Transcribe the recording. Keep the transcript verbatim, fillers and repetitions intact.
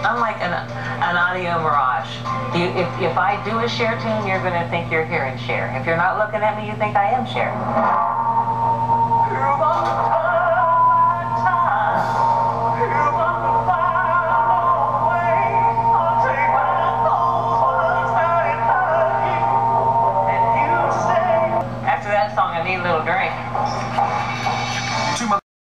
unlike an, an audio mirage. You, if, if I do a Cher tune, you're going to think you're hearing Cher. If you're not looking at me, you think I am Cher. After that song, I need a little drink.